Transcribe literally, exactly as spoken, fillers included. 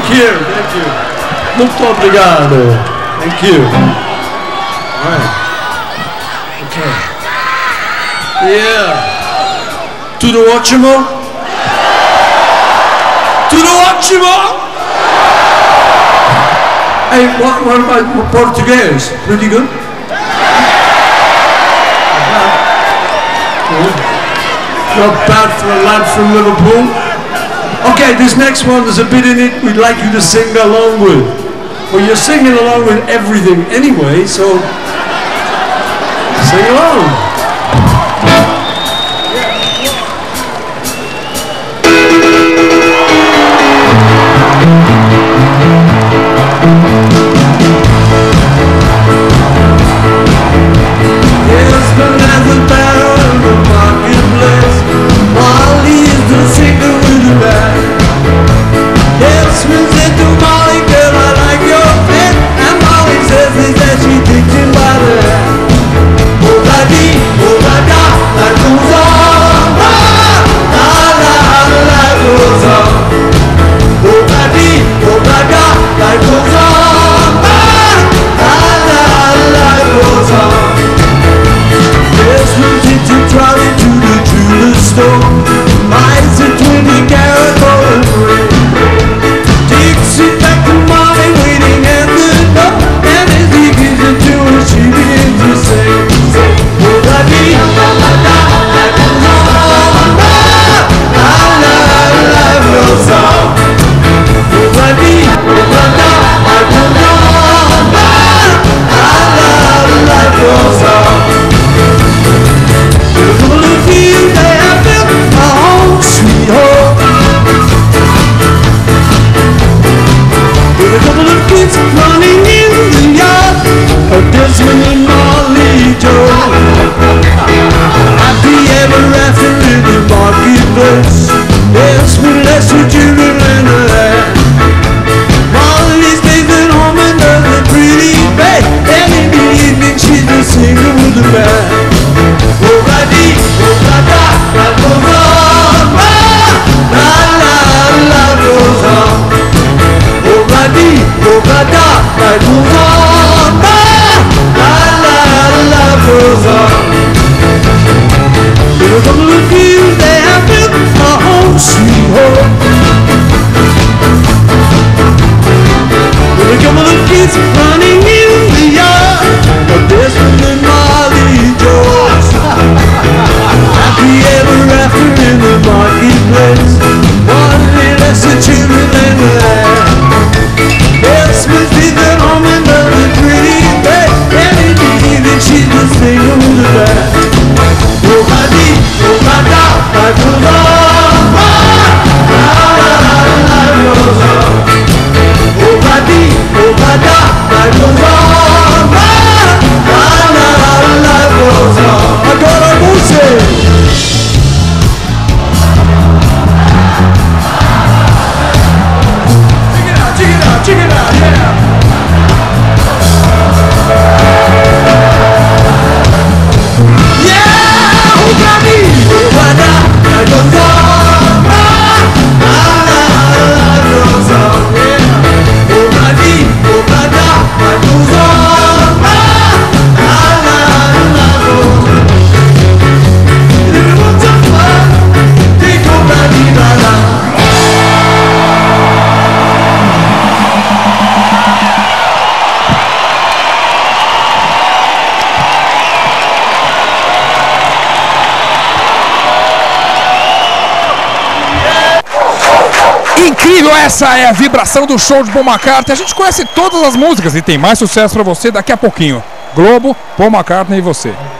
Thank you, thank you. Muito obrigado. Thank you. All right. Okay. Yeah. Tudo ótimo? Tudo ótimo? Hey, what, what about Portuguese? Pretty good? Not bad for a lad from Liverpool. Okay, this next one, there's a bit in it we'd like you to sing along with. Well, you're singing along with everything anyway, so sing along. Incrível, essa é a vibração do show de Paul McCartney. A gente conhece todas as músicas e tem mais sucesso pra você daqui a pouquinho. Globo, Paul McCartney e você.